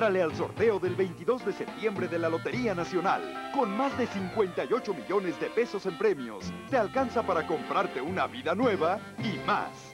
Éntrale al sorteo del 22 de septiembre de la Lotería Nacional. Con más de 58 millones de pesos en premios, te alcanza para comprarte una vida nueva y más.